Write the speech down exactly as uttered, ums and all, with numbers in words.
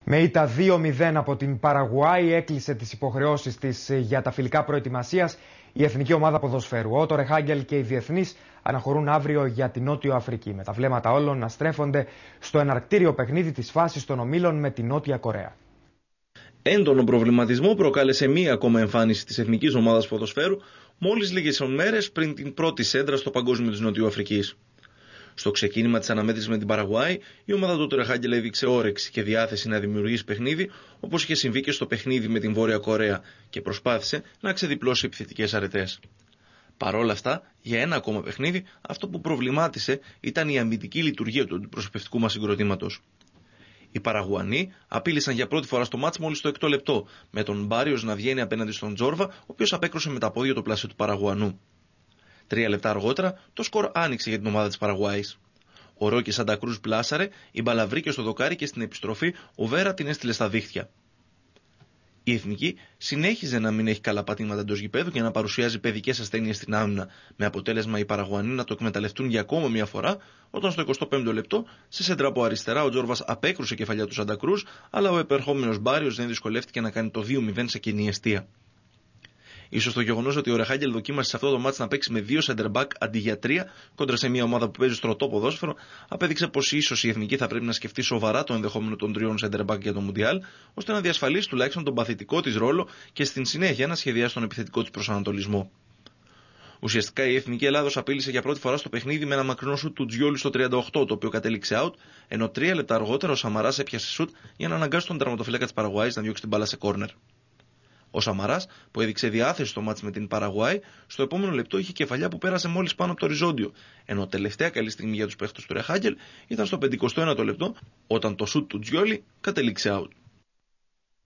Με ήττα δύο μηδέν από την Παραγουάη έκλεισε τις υποχρεώσεις της για τα φιλικά προετοιμασίας η εθνική ομάδα ποδοσφαίρου. Ο Τόρε Χάγκελ και οι διεθνείς αναχωρούν αύριο για την Νότιο Αφρική, με τα βλέμματα όλων να στρέφονται στο εναρκτήριο παιχνίδι της φάσης των ομίλων με την Νότια Κορέα. Έντονο προβληματισμό προκάλεσε μία ακόμα εμφάνιση της εθνικής ομάδας ποδοσφαίρου μόλις λίγες μέρες πριν την πρώτη σέντρα στο Παγκόσμιο της Νοτιοαφρικής. Στο ξεκίνημα της αναμέτρησης με την Παραγουάη, η ομάδα του Τόρε Χάγκελ έδειξε όρεξη και διάθεση να δημιουργήσει παιχνίδι, όπως είχε συμβεί και στο παιχνίδι με την Βόρεια Κορέα, και προσπάθησε να ξεδιπλώσει επιθετικές αρετές. Παρόλα αυτά, για ένα ακόμα παιχνίδι, αυτό που προβλημάτισε ήταν η αμυντική λειτουργία του αντιπροσωπευτικού μας συγκροτήματος. Οι Παραγουανοί απείλησαν για πρώτη φορά στο μάτς μόλις στο έκτο λεπτό, με τον Μπάριος να βγαίνει απέναντι στον Τζόρβα, ο οποίος απέκρουσε με τα πόδια το πλάσιο του Παραγουανού. Τρία λεπτά αργότερα, το σκορ άνοιξε για την ομάδα της Παραγουάης. Ο Ρόκι Σάντα Κρούζ πλάσαρε, η μπάλα βρήκε στο δοκάρι και στην επιστροφή ο Βέρα την έστειλε στα δίχτυα. Η εθνική συνέχιζε να μην έχει καλά πατήματα εντός γηπέδου και να παρουσιάζει παιδικές ασθένειες στην άμυνα, με αποτέλεσμα οι Παραγουανοί να το εκμεταλλευτούν για ακόμα μια φορά, όταν στο εικοστό πέμπτο λεπτό, σε σέντρα από αριστερά, ο Τζόρβας απέκρουσε κεφαλιά του Σάντα Κρούζ, αλλά ο επερχόμενος Μπάριος δεν δυσκολεύτηκε να κάνει το δύο μηδέν σε κοινή εστία. Ίσως το γεγονός ότι ο Ρεχάγκελ δοκίμασε σε αυτό το μάτς να παίξει με δύο center back αντί για τρία κόντρα σε μια ομάδα που παίζει στρωτό ποδόσφαιρο, απέδειξε πως ίσως η εθνική θα πρέπει να σκεφτεί σοβαρά το ενδεχόμενο των τριών center back για το Μουντιάλ, ώστε να διασφαλίσει τουλάχιστον τον παθητικό της ρόλο και στην συνέχεια να σχεδιάσει τον επιθετικό της προσανατολισμό. Ουσιαστικά η εθνική Ελλάδος απείλησε για πρώτη φορά στο παιχνίδι με ένα μακρινό σουτ του Τζιόλι στο τριάντα οκτώ, το οποίο κατέληξε out, ενώ τρία λεπτά αργότερα ο Σαμαράς έπιασε σουτ για να αναγκάσει τον τερματοφύλακα της Παραγουάης να διώξει την μπάλα σε κόρνερ. Ο Σαμαράς, που έδειξε διάθεση στο μάτς με την Παραγουάη, στο επόμενο λεπτό είχε κεφαλιά που πέρασε μόλις πάνω από το οριζόντιο, ενώ τελευταία καλή στιγμή για τους παίχτες του Ρεχάγκελ ήταν στο πενηκοστό ένατο λεπτό, όταν το σουτ του Τζιόλι κατέληξε out.